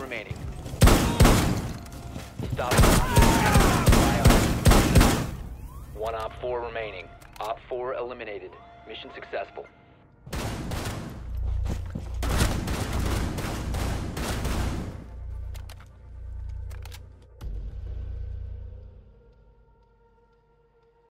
remaining. Stop. 1 Op 4 remaining. Op 4 eliminated. Mission successful.